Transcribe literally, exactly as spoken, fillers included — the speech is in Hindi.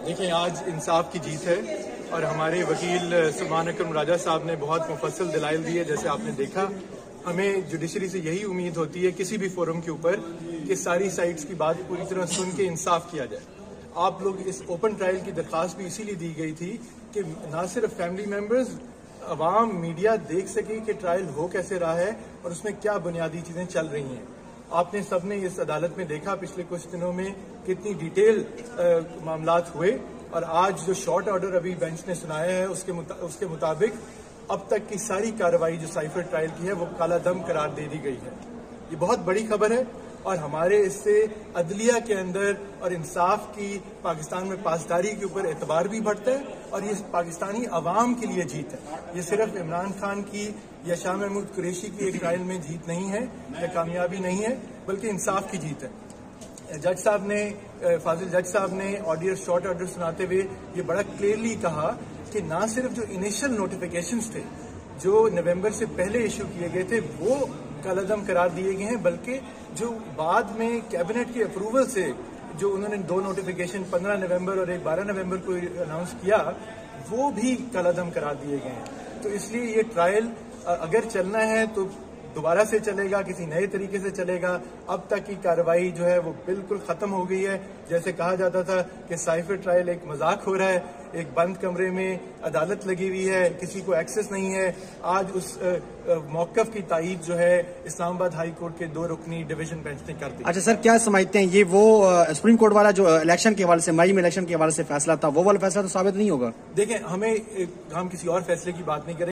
देखिए, आज इंसाफ की जीत है और हमारे वकील सुभान अकरम राजा साहब ने बहुत मुफस्सल दलाइल दिए। जैसे आपने देखा, हमें जुडिशरी से यही उम्मीद होती है किसी भी फोरम के ऊपर कि सारी साइड्स की बात पूरी तरह सुन के इंसाफ किया जाए। आप लोग इस ओपन ट्रायल की दरख्वास्त भी इसीलिए दी गई थी कि ना सिर्फ फैमिली मेंबर्स, अवाम, मीडिया देख सके कि ट्रायल हो कैसे रहा है और उसमें क्या बुनियादी चीजें चल रही हैं। आपने सबने इस अदालत में देखा पिछले कुछ दिनों में कितनी डिटेल मामलात हुए और आज जो शॉर्ट ऑर्डर अभी बेंच ने सुनाया है उसके मुता, उसके मुताबिक अब तक की सारी कार्रवाई जो साइफर ट्रायल की है वो काला दम करार दे दी गई है। ये बहुत बड़ी खबर है और हमारे इससे अदलिया के अंदर और इंसाफ की पाकिस्तान में पासदारी के ऊपर एतबार भी बढ़ता है और ये पाकिस्तानी अवाम के लिए जीत है। ये सिर्फ इमरान खान की या शाह महमूद कुरैशी की एक ट्रायल में जीत नहीं है या कामयाबी नहीं है, बल्कि इंसाफ की जीत है। जज साहब ने फाजिल जज साहब ने ऑडियो शॉर्ट ऑर्डर सुनाते हुए ये बड़ा क्लियरली कहा कि ना सिर्फ जो इनिशियल नोटिफिकेशंस थे जो नवंबर से पहले इशू किए गए थे वो कलअदम करार दिए गए हैं, बल्कि जो बाद में कैबिनेट के अप्रूवल से जो उन्होंने दो नोटिफिकेशन पंद्रह नवंबर और एक बारह नवंबर को अनाउंस किया वो भी कलअदम करार दिए गए हैं। तो इसलिए ये ट्रायल अगर चलना है तो दोबारा से चलेगा, किसी नए तरीके से चलेगा। अब तक की कार्रवाई जो है वो बिल्कुल खत्म हो गई है। जैसे कहा जाता था कि साइफर ट्रायल एक मजाक हो रहा है, एक बंद कमरे में अदालत लगी हुई है, किसी को एक्सेस नहीं है। आज उस मौकफ की तायीद जो है इस्लामाबाद हाई कोर्ट के दो रुकनी डिवीजन बेंच ने कर दी। अच्छा सर, क्या समझते हैं ये वो सुप्रीम कोर्ट वाला जो इलेक्शन के हवाले से, मई में इलेक्शन के हवाले से फैसला था, वो वाला फैसला तो साबित नहीं होगा? देखें, हमें हम किसी और फैसले की बात नहीं करें।